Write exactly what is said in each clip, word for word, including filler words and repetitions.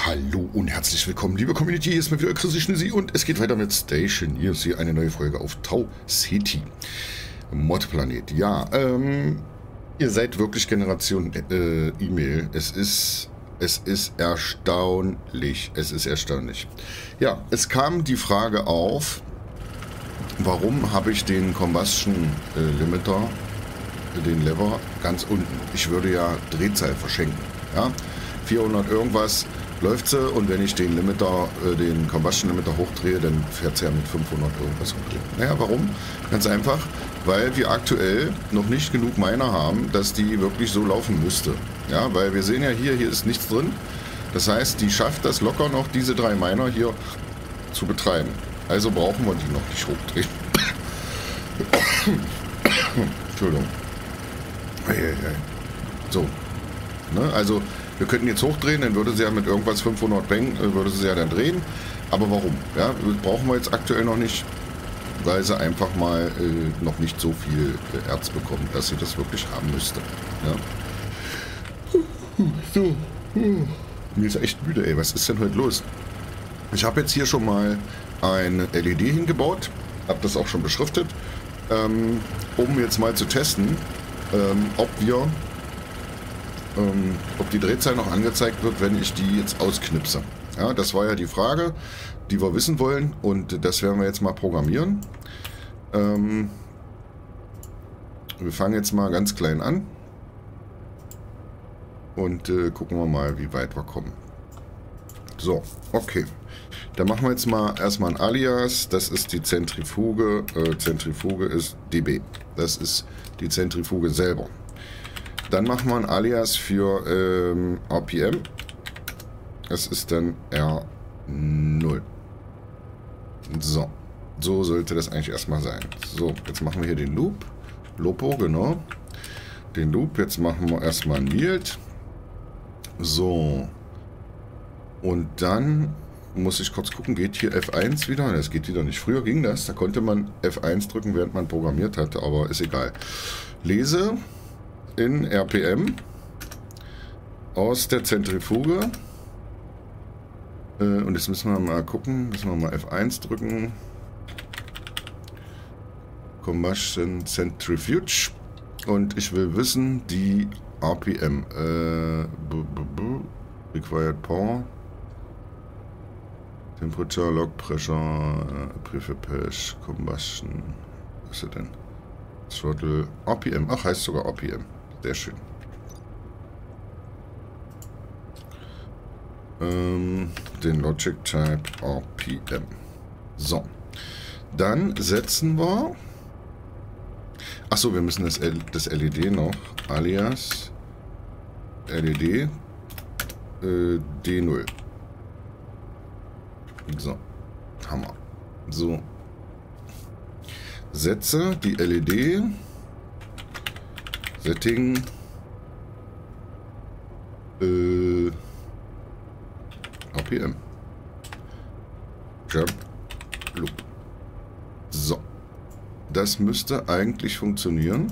Hallo und herzlich willkommen, liebe Community, hier ist mal wieder Chrissy Schnissi und es geht weiter mit Station. Hier ist hier eine neue Folge auf Tau Ceti. Modplanet. Ja, ähm, ihr seid wirklich Generation äh, E-Mail. Es ist, es ist erstaunlich. Es ist erstaunlich. Ja, es kam die Frage auf, warum habe ich den Combustion äh, Limiter, den Lever, ganz unten. Ich würde ja Drehzahl verschenken. Ja, vierhundert irgendwas läuft sie, und wenn ich den Limiter, äh, den Combustion Limiter hochdrehe, dann fährt sie ja mit fünfhundert irgendwas hochdrehen. Naja, warum? Ganz einfach, weil wir aktuell noch nicht genug Miner haben, dass die wirklich so laufen müsste. Ja, weil wir sehen ja hier, hier ist nichts drin. Das heißt, die schafft das locker noch, diese drei Miner hier zu betreiben. Also brauchen wir die noch nicht hochdrehen. Entschuldigung. So. Ne, also wir könnten jetzt hochdrehen, dann würde sie ja mit irgendwas fünfhundert Bang, äh, würde sie ja dann drehen. Aber warum? Ja, brauchen wir jetzt aktuell noch nicht, weil sie einfach mal äh, noch nicht so viel äh, Erz bekommt, dass sie das wirklich haben müsste. Ja. So. Mir ist echt müde, ey. Was ist denn heute los? Ich habe jetzt hier schon mal ein L E D hingebaut, habe das auch schon beschriftet, ähm, um jetzt mal zu testen, ähm, ob wir Ähm, ob die Drehzahl noch angezeigt wird, wenn ich die jetzt ausknipse. Ja, das war ja die Frage, die wir wissen wollen, und das werden wir jetzt mal programmieren. Ähm, wir fangen jetzt mal ganz klein an und äh, gucken wir mal, wie weit wir kommen. So, okay. Dann machen wir jetzt mal erstmal ein Alias. Das ist die Zentrifuge. Äh, Zentrifuge ist D B. Das ist die Zentrifuge selber. Dann machen wir ein Alias für ähm, R P M. Das ist dann R null. So. So sollte das eigentlich erstmal sein. So, jetzt machen wir hier den Loop. Lopo, genau. Den Loop. Jetzt machen wir erstmal ein Yield. So. Und dann muss ich kurz gucken, geht hier F eins wieder? Das geht wieder nicht. Früher ging das. Da konnte man F eins drücken, während man programmiert hatte, aber ist egal. Lese in R P M aus der Zentrifuge, äh, und jetzt müssen wir mal gucken, müssen wir mal F eins drücken, Combustion Centrifuge, und ich will wissen die R P M, äh, b -b -b Required Power, Temperature, Log Pressure, äh, Prefab Combustion, was ist das denn? Throttle, R P M, ach, heißt sogar R P M. Sehr schön. Ähm, den Logic Type R P M. So. Dann setzen wir. Achso, wir müssen das, L das L E D noch. Alias L E D äh, D null. So. Hammer. So. Setze die L E D. Setting äh, R P M. Jump Loop. So. Das müsste eigentlich funktionieren.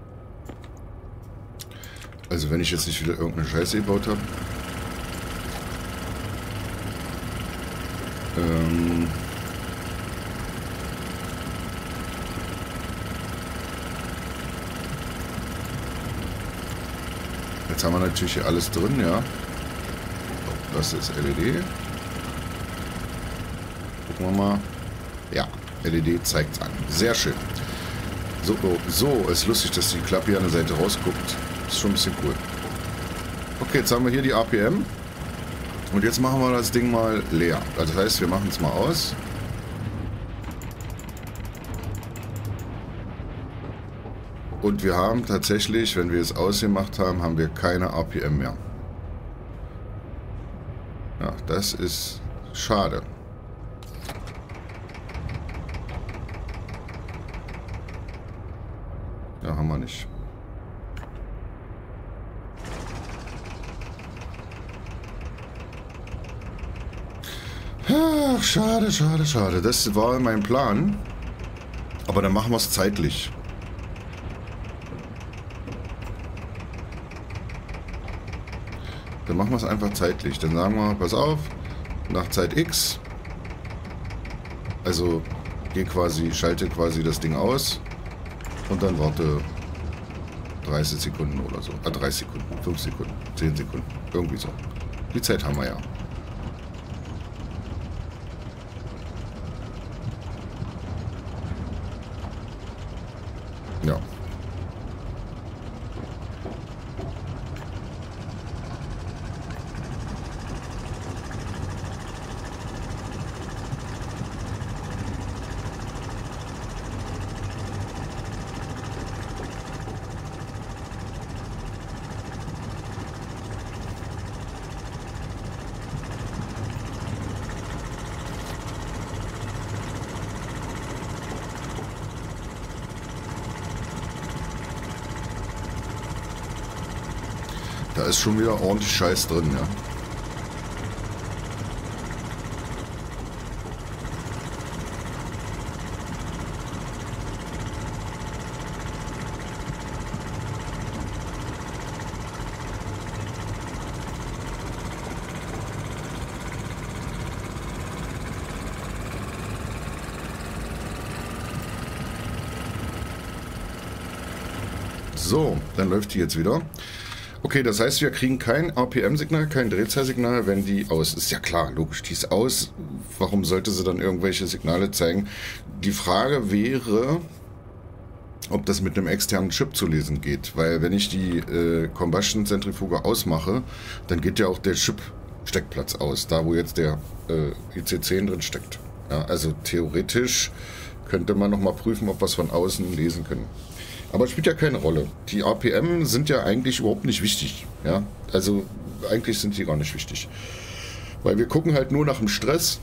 Also wenn ich jetzt nicht wieder irgendeine Scheiße gebaut habe. Ähm... Jetzt haben wir natürlich hier alles drin, ja. Das ist L E D. Gucken wir mal. Ja, L E D zeigt es an. Sehr schön. So, so, ist lustig, dass die Klappe hier an der Seite rausguckt. Ist schon ein bisschen cool. Okay, jetzt haben wir hier die R P M. Und jetzt machen wir das Ding mal leer. Also das heißt, wir machen es mal aus. Und wir haben tatsächlich, wenn wir es ausgemacht haben, haben wir keine R P M mehr. Ja, das ist schade. Ja, haben wir nicht. Ach, schade, schade, schade. Das war mein Plan. Aber dann machen wir es zeitlich. Dann machen wir es einfach zeitlich. Dann sagen wir, pass auf, nach Zeit X, also geh quasi, schalte quasi das Ding aus und dann warte dreißig Sekunden oder so. Ah, dreißig Sekunden, fünf Sekunden, zehn Sekunden, irgendwie so. Die Zeit haben wir ja. Ja. Da ist schon wieder ordentlich Scheiß drin, ja. So, dann läuft die jetzt wieder. Okay, das heißt, wir kriegen kein R P M-Signal, kein Drehzahlsignal, wenn die aus ist. Ja klar, logisch, die ist aus. Warum sollte sie dann irgendwelche Signale zeigen? Die Frage wäre, ob das mit einem externen Chip zu lesen geht. Weil wenn ich die äh, Combustion-Zentrifuge ausmache, dann geht ja auch der Chip-Steckplatz aus. Da, wo jetzt der äh, I C zehn drin steckt. Ja, also theoretisch könnte man nochmal prüfen, ob wir es von außen lesen können. Aber es spielt ja keine Rolle. Die R P M sind ja eigentlich überhaupt nicht wichtig. Ja? Also eigentlich sind die gar nicht wichtig. Weil wir gucken halt nur nach dem Stress.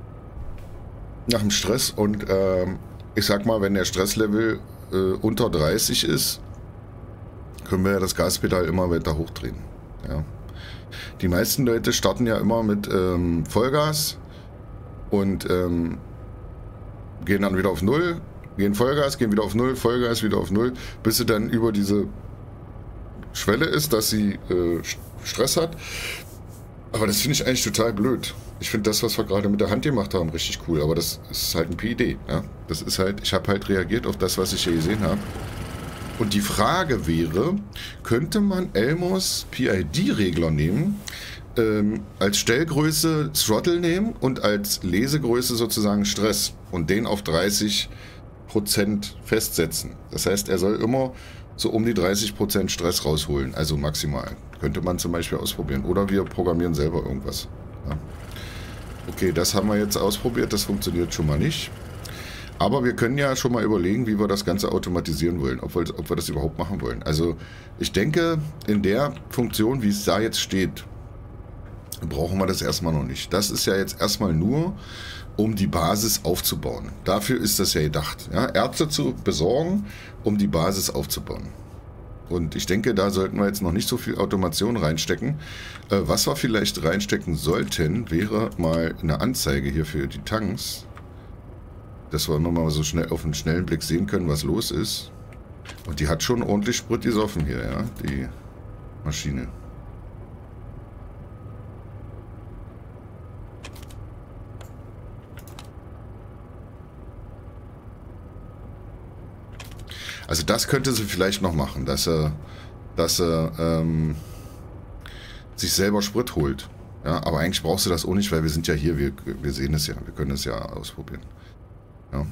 Nach dem Stress und äh, ich sag mal, wenn der Stresslevel äh, unter dreißig ist, können wir ja das Gaspedal immer weiter hochdrehen. Ja? Die meisten Leute starten ja immer mit ähm, Vollgas und ähm, gehen dann wieder auf Null. Gehen Vollgas, gehen wieder auf Null, Vollgas, wieder auf Null, bis sie dann über diese Schwelle ist, dass sie äh, Stress hat. Aber das finde ich eigentlich total blöd. Ich finde das, was wir gerade mit der Hand gemacht haben, richtig cool. Aber das ist halt ein P I D. Ja? Das ist halt, ich habe halt reagiert auf das, was ich hier gesehen habe. Und die Frage wäre, könnte man Elmos P I D-Regler nehmen, ähm, als Stellgröße Throttle nehmen und als Lesegröße sozusagen Stress und den auf dreißig Prozent festsetzen. Das heißt, er soll immer so um die dreißig Prozent Stress rausholen, also maximal. Könnte man zum Beispiel ausprobieren. Oder wir programmieren selber irgendwas. Ja. Okay, das haben wir jetzt ausprobiert, das funktioniert schon mal nicht. Aber wir können ja schon mal überlegen, wie wir das Ganze automatisieren wollen, ob wir, ob wir das überhaupt machen wollen. Also ich denke, in der Funktion, wie es da jetzt steht, brauchen wir das erstmal noch nicht. Das ist ja jetzt erstmal nur, um die Basis aufzubauen. Dafür ist das ja gedacht. Ja? Ärzte zu besorgen, um die Basis aufzubauen. Und ich denke, da sollten wir jetzt noch nicht so viel Automation reinstecken. Äh, was wir vielleicht reinstecken sollten, wäre mal eine Anzeige hier für die Tanks. Dass wir immer mal so schnell auf einen schnellen Blick sehen können, was los ist. Und die hat schon ordentlich Sprit gesoffen hier, ja, die Maschine. Also das könnte sie vielleicht noch machen, dass er, dass er ähm, sich selber Sprit holt. Ja, aber eigentlich brauchst du das auch nicht, weil wir sind ja hier, wir, wir sehen es ja, wir können es ja ausprobieren. Ja.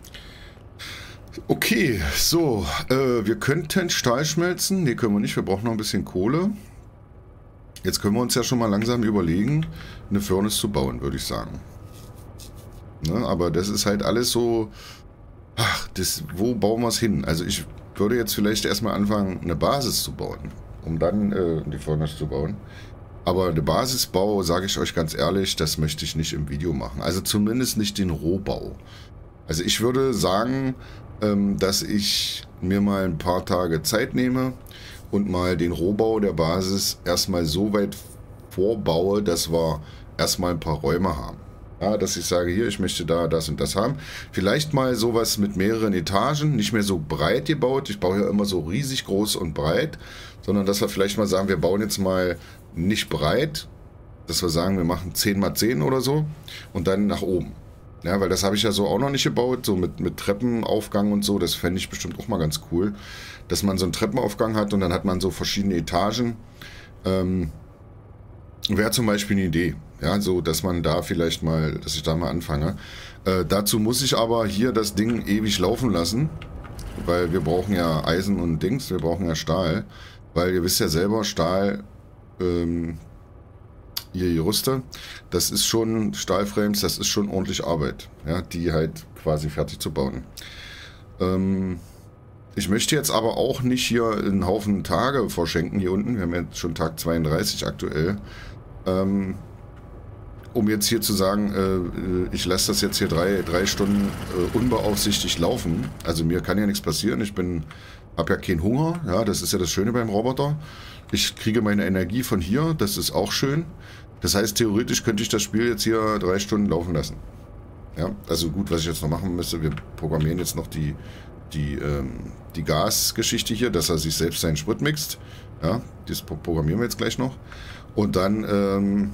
Okay, so, äh, wir könnten Stahl schmelzen. Ne, können wir nicht, wir brauchen noch ein bisschen Kohle. Jetzt können wir uns ja schon mal langsam überlegen, eine Furnace zu bauen, würde ich sagen. Ne, aber das ist halt alles so... Ach, das, wo bauen wir es hin? Also ich würde jetzt vielleicht erstmal anfangen, eine Basis zu bauen, um dann äh, die Furnace zu bauen. Aber der Basisbau, sage ich euch ganz ehrlich, das möchte ich nicht im Video machen. Also zumindest nicht den Rohbau. Also ich würde sagen, ähm, dass ich mir mal ein paar Tage Zeit nehme und mal den Rohbau der Basis erstmal so weit vorbaue, dass wir erstmal ein paar Räume haben. Ja, dass ich sage, hier, ich möchte da das und das haben. Vielleicht mal sowas mit mehreren Etagen, nicht mehr so breit gebaut. Ich baue ja immer so riesig groß und breit, sondern dass wir vielleicht mal sagen, wir bauen jetzt mal nicht breit, dass wir sagen, wir machen zehn mal zehn oder so und dann nach oben. Ja, weil das habe ich ja so auch noch nicht gebaut, so mit, mit Treppenaufgang und so. Das fände ich bestimmt auch mal ganz cool, dass man so einen Treppenaufgang hat und dann hat man so verschiedene Etagen. Ähm, Wäre zum Beispiel eine Idee, ja, so dass man da vielleicht mal, dass ich da mal anfange. Äh, dazu muss ich aber hier das Ding ewig laufen lassen, weil wir brauchen ja Eisen und Dings, wir brauchen ja Stahl, weil ihr wisst ja selber, Stahl, ähm, ihr Gerüste, das ist schon, Stahlframes, das ist schon ordentlich Arbeit, ja, die halt quasi fertig zu bauen. Ähm, ich möchte jetzt aber auch nicht hier einen Haufen Tage verschenken hier unten, wir haben jetzt schon Tag zweiunddreißig aktuell. Ähm, um jetzt hier zu sagen, äh, ich lasse das jetzt hier drei, drei Stunden äh, unbeaufsichtigt laufen. Also mir kann ja nichts passieren. Ich bin, habe ja keinen Hunger. Ja, das ist ja das Schöne beim Roboter. Ich kriege meine Energie von hier. Das ist auch schön. Das heißt, theoretisch könnte ich das Spiel jetzt hier drei Stunden laufen lassen. Ja, also gut, was ich jetzt noch machen müsste, wir programmieren jetzt noch die, die, ähm, die Gasgeschichte hier, dass er sich selbst seinen Sprit mixt. Ja, das programmieren wir jetzt gleich noch. Und dann, ähm,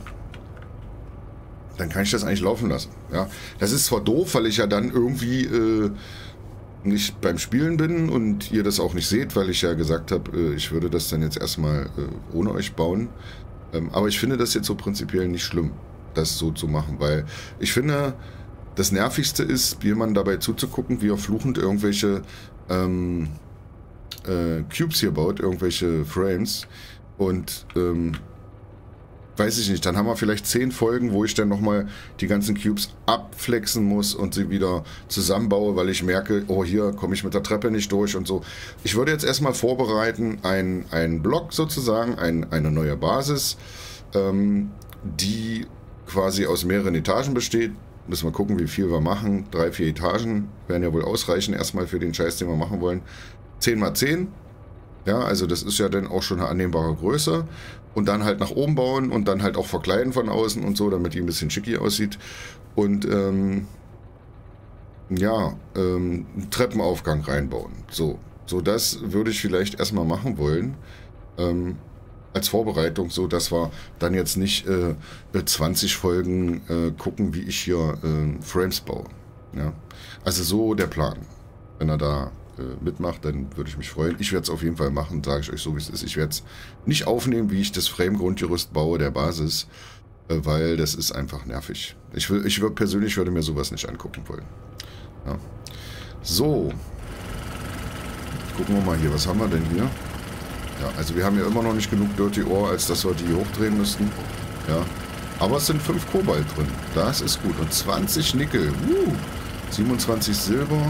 dann kann ich das eigentlich laufen lassen. Ja, das ist zwar doof, weil ich ja dann irgendwie äh, nicht beim Spielen bin und ihr das auch nicht seht, weil ich ja gesagt habe, äh, ich würde das dann jetzt erstmal äh, ohne euch bauen. Ähm, aber ich finde das jetzt so prinzipiell nicht schlimm, das so zu machen, weil ich finde, das Nervigste ist, jemandem dabei zuzugucken, wie er fluchend irgendwelche ähm, äh, Cubes hier baut, irgendwelche Frames und ähm, weiß ich nicht, dann haben wir vielleicht zehn Folgen, wo ich dann nochmal die ganzen Cubes abflexen muss und sie wieder zusammenbaue, weil ich merke, oh, hier komme ich mit der Treppe nicht durch und so. Ich würde jetzt erstmal vorbereiten, ein, ein Block sozusagen, ein, eine neue Basis, ähm, die quasi aus mehreren Etagen besteht. Müssen wir gucken, wie viel wir machen. Drei, vier Etagen werden ja wohl ausreichen, erstmal für den Scheiß, den wir machen wollen. zehn mal zehn. Ja, also das ist ja dann auch schon eine annehmbare Größe. Und dann halt nach oben bauen und dann halt auch verkleiden von außen und so, damit die ein bisschen schicki aussieht. Und ähm, ja, ähm, einen Treppenaufgang reinbauen. So, so das würde ich vielleicht erstmal machen wollen. Ähm, als Vorbereitung, so dass wir dann jetzt nicht äh, zwanzig Folgen äh, gucken, wie ich hier äh, Frames baue. Ja? Also so der Plan. Wenn er da mitmacht, dann würde ich mich freuen. Ich werde es auf jeden Fall machen, sage ich euch so, wie es ist. Ich werde es nicht aufnehmen, wie ich das Frame-Grundgerüst baue, der Basis, weil das ist einfach nervig. Ich, will, ich würde persönlich würde mir sowas nicht angucken wollen. Ja. So. Gucken wir mal hier, was haben wir denn hier? Ja, also wir haben ja immer noch nicht genug Dirty Ore, als dass wir die hochdrehen müssten. Ja. Aber es sind fünf Kobalt drin. Das ist gut. Und zwanzig Nickel. Uh, siebenundzwanzig Silber.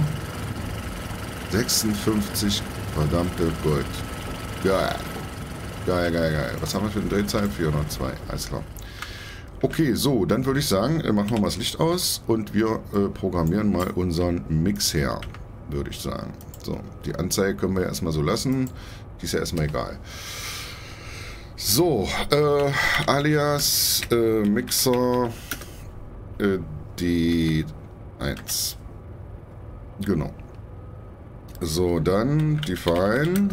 sechsundfünfzig verdammte Gold. Geil. Geil, geil, geil. Was haben wir für eine Drehzeit? vierhundertzwei. Alles klar. Okay, so, dann würde ich sagen, machen wir mal das Licht aus und wir äh, programmieren mal unseren Mix her, würde ich sagen. So, die Anzeige können wir ja erstmal so lassen. Die ist ja erstmal egal. So, äh, alias äh, Mixer äh, D eins. Genau. So, dann Define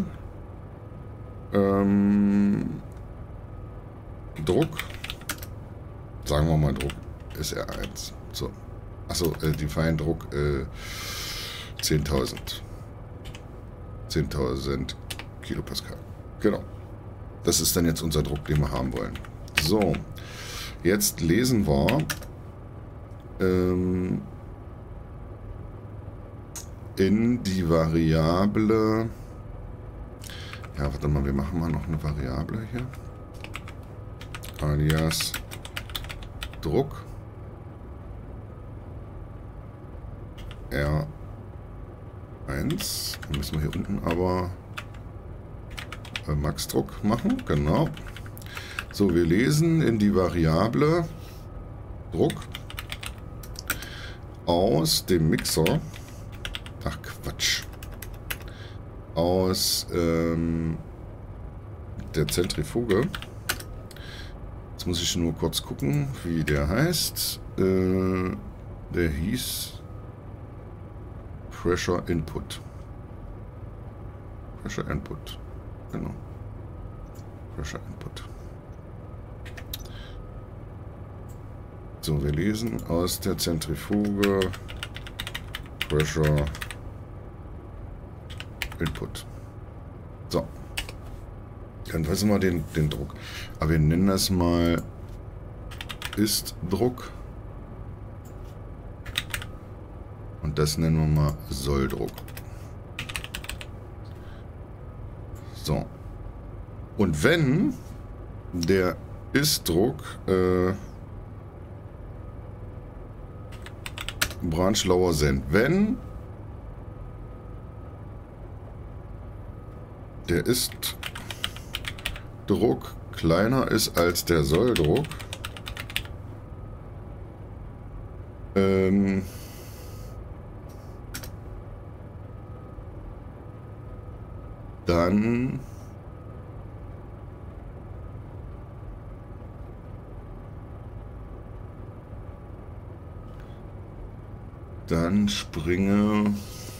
ähm, Druck, sagen wir mal Druck ist R eins. So, achso, äh, Define Druck äh, zehntausend. zehntausend Kilopascal. Genau. Das ist dann jetzt unser Druck, den wir haben wollen. So, jetzt lesen wir ähm, in die Variable, ja, warte mal, wir machen mal noch eine Variable hier, alias Druck R eins, dann müssen wir hier unten aber äh, Max-Druck machen, genau. So, wir lesen in die Variable Druck aus dem Mixer, ach Quatsch, aus ähm, der Zentrifuge. Jetzt Jetzt muss ich nur kurz gucken, wie der heißt. Äh, der hieß Pressure Input. Pressure Input. Genau. Pressure Input. So, wir lesen aus der Zentrifuge Pressure Input. So. Dann wissen wir den, den Druck. Aber wir nennen das mal Ist-Druck. Und das nennen wir mal Solldruck. So. Und wenn der Ist-Druck äh, Branchlauer sind, wenn der Ist-Druck kleiner ist als der Solldruck, ähm, dann dann springe.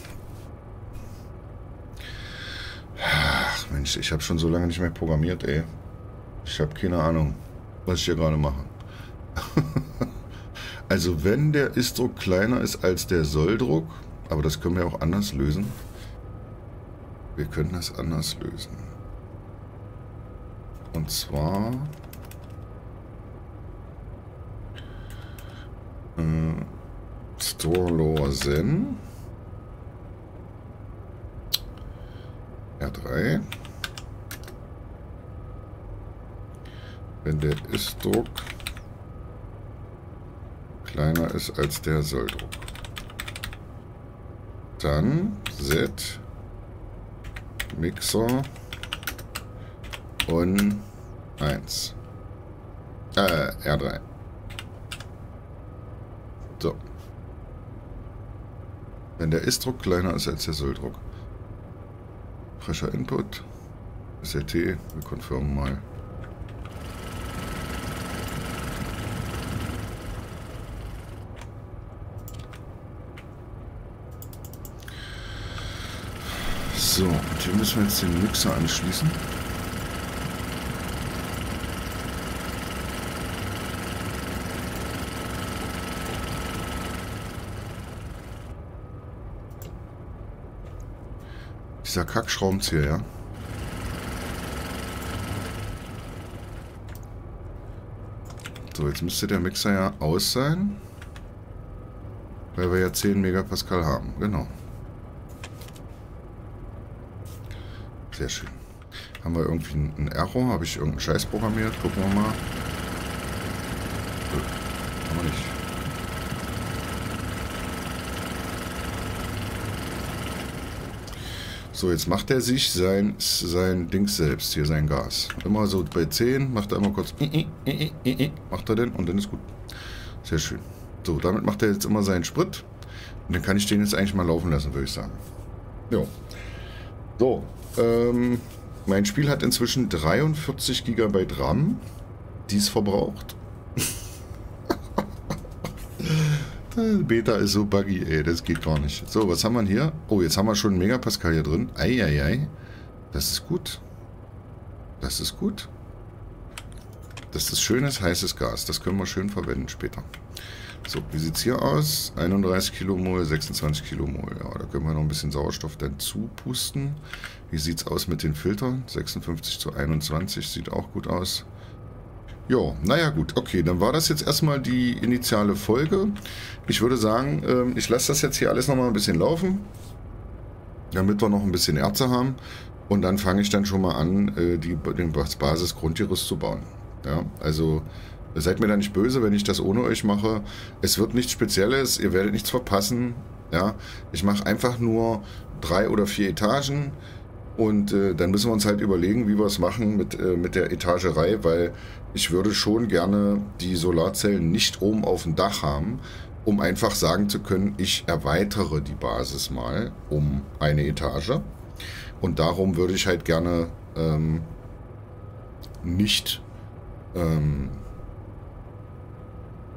Ach Mensch, ich habe schon so lange nicht mehr programmiert, ey. Ich habe keine Ahnung, was ich hier gerade mache. Also wenn der Ist-Druck kleiner ist als der Solldruck, aber das können wir auch anders lösen. Wir können das anders lösen. Und zwar äh, Store lower than R drei. Wenn der Ist-Druck kleiner ist als der Solldruck, dann set Mixer und eins. Äh, R drei. So. Wenn der Ist-Druck kleiner ist als der Solldruck. Pressure Input. S R T. Wir konfirmen mal. So, und hier müssen wir jetzt den Mixer anschließen. Dieser Kackschraubenzieher, ja. So, jetzt müsste der Mixer ja aus sein. Weil wir ja zehn Megapascal haben, genau. Sehr schön. Haben wir irgendwie einen Error? Habe ich irgendeinen Scheiß programmiert? Gucken wir mal. Haben wir nicht. So, jetzt macht er sich sein, sein Ding selbst, hier sein Gas. Immer so bei zehn, macht er immer kurz, macht er denn und dann ist gut. Sehr schön. So, damit macht er jetzt immer seinen Sprit. Und dann kann ich den jetzt eigentlich mal laufen lassen, würde ich sagen. Jo. So, ähm, mein Spiel hat inzwischen dreiundvierzig Gigabyte RAM, die es verbraucht. Beta ist so buggy, ey, das geht gar nicht. So, was haben wir hier? Oh, jetzt haben wir schon einen Megapascal hier drin. Eieiei. Das ist gut. Das ist gut. Das ist schönes, heißes Gas. Das können wir schön verwenden später. So, wie sieht es hier aus? einunddreißig Kilomol, sechsundzwanzig Kilomol. Ja, da können wir noch ein bisschen Sauerstoff dann zupusten. Wie sieht es aus mit den Filtern? sechsundfünfzig zu einundzwanzig, sieht auch gut aus. Jo, naja gut, okay, dann war das jetzt erstmal die initiale Folge. Ich würde sagen, ich lasse das jetzt hier alles nochmal ein bisschen laufen, damit wir noch ein bisschen Erze haben. Und dann fange ich dann schon mal an, die, den Basis-Grundgerüst zu bauen. Ja, also seid mir da nicht böse, wenn ich das ohne euch mache. Es wird nichts Spezielles, ihr werdet nichts verpassen. Ja, ich mache einfach nur drei oder vier Etagen. Und äh, dann müssen wir uns halt überlegen, wie wir es machen mit, äh, mit der Etagerei, weil ich würde schon gerne die Solarzellen nicht oben auf dem Dach haben, um einfach sagen zu können, ich erweitere die Basis mal um eine Etage. Und darum würde ich halt gerne ähm, nicht ähm,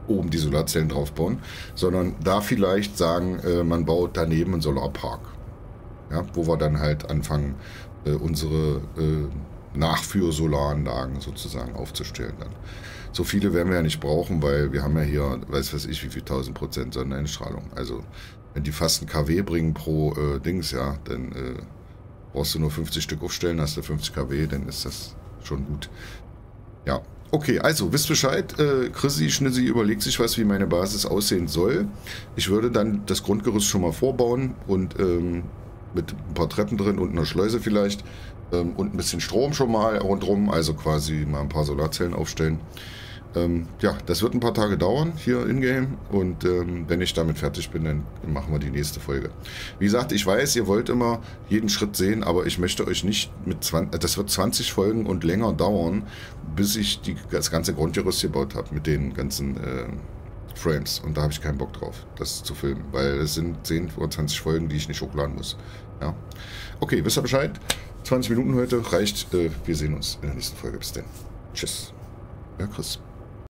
oben die Solarzellen drauf bauen, sondern da vielleicht sagen, äh, man baut daneben einen Solarpark. Ja, wo wir dann halt anfangen, äh, unsere äh, Nachführ-Solaranlagen sozusagen aufzustellen dann. So viele werden wir ja nicht brauchen, weil wir haben ja hier, weiß was ich, wie viel tausend Prozent Sonneneinstrahlung. Also wenn die fast ein KW bringen pro äh, Dings, ja, dann äh, brauchst du nur fünfzig Stück aufstellen, hast du fünfzig KW, dann ist das schon gut. Ja, okay, also wisst Bescheid, äh, Chrissy, Schnissi überlegt sich was, wie meine Basis aussehen soll. Ich würde dann das Grundgerüst schon mal vorbauen und ähm, mit ein paar Treppen drin und einer Schleuse vielleicht ähm, und ein bisschen Strom schon mal rundherum, also quasi mal ein paar Solarzellen aufstellen. Ähm, ja, das wird ein paar Tage dauern hier in-game und ähm, wenn ich damit fertig bin, dann machen wir die nächste Folge. Wie gesagt, ich weiß, ihr wollt immer jeden Schritt sehen, aber ich möchte euch nicht mit zwanzig, das wird zwanzig Folgen und länger dauern, bis ich die, das ganze Grundgerüst gebaut habe mit den ganzen äh, Frames und da habe ich keinen Bock drauf, das zu filmen, weil es sind zehn oder zwanzig Folgen, die ich nicht hochladen muss. Ja. Okay, wisst ihr Bescheid? zwanzig Minuten heute reicht. Äh, wir sehen uns in der nächsten Folge. Bis dann. Tschüss. Ja, Chris.